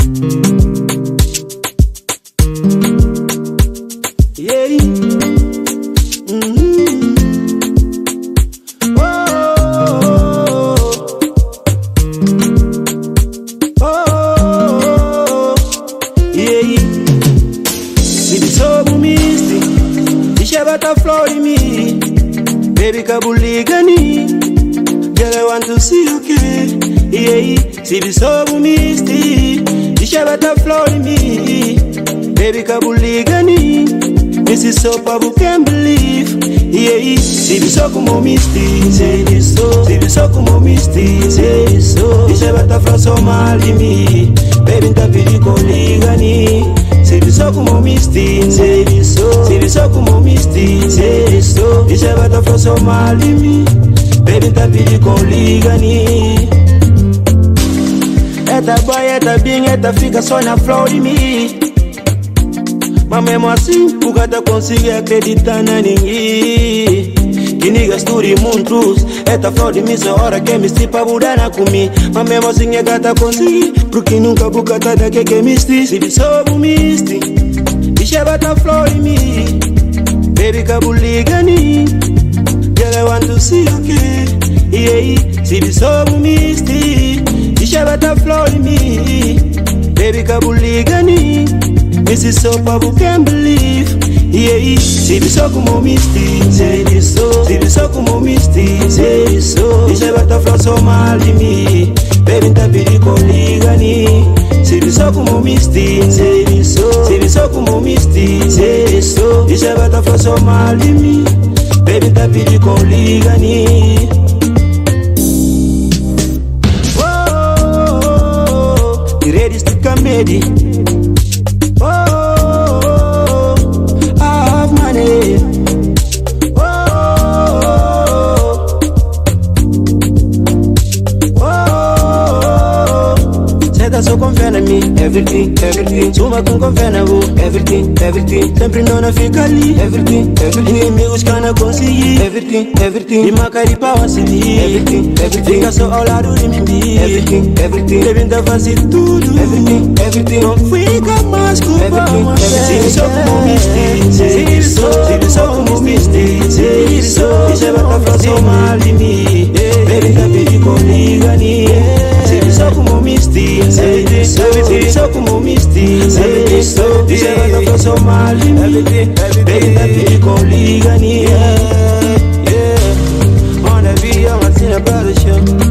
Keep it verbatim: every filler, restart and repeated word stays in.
Yeah. Mm-hmm. Oh, oh, oh, yeah. See the soul misty, the shabata floating me, baby kabuligani. Girl, I want to see you, okay? Yeah. See the soul misty, the shabata floating me, baby kabuligani. This is so powerful, can't believe. Yeah, see me so como misty, say this so. See me so como misty, say this so. This is better for so mali me, baby tapi di koligani. See me so como misty, say this so. See me so como misty, say this so. This is better for so mali me, baby tapi di koligani. Eta boy, eta bing, eta fica só na flor de mim. Mame mwasi, ukata consigue acreditar na ninguém. Que niggas turi muntrus, eta flor de mim só hora que me estipa budana kumi. Mame mwasi nge gata consigue, porque nunca bukata da que que misti. Se vi sobu misti, isha bata flor de mim, baby kabuligani. Girl, I want to see you, okay? Yeah, se vi sobu misti, isha bata flor de mim, baby kabuligani. This is so powerful, can't believe. Yeah, see me so como misty, say this so. See me so como misty, say this so. This is better for so mali me, baby tapi di koligani. See me so como misty, say this so. See me so como misty, say this so. This is better for so mali me, baby tapi di koligani. Whoa, you ready to come ready? Oh, I have money. Oh, oh, say that so confia na me. Everything, everything. Suma com confia na vo. Everything, everything. Sempre não na fica ali. Everything, everything. Inimigos que não consegui. Everything, everything. E macari pra vacilar. Everything, everything. Fica só ao lado de mim. Everything, everything. Devendo fazer tudo. Everything, everything. Não fica mais com everything, everything. See me so como misty, say this so. See me so como misty, say this so. This is better for so mali me, baby tapi di koligani. See me so como misty, say this so. See me so como misty, say this so. This is better for so mali me, baby tapi di koligani. Yeah, yeah. On the video, I'm seeing a brother show.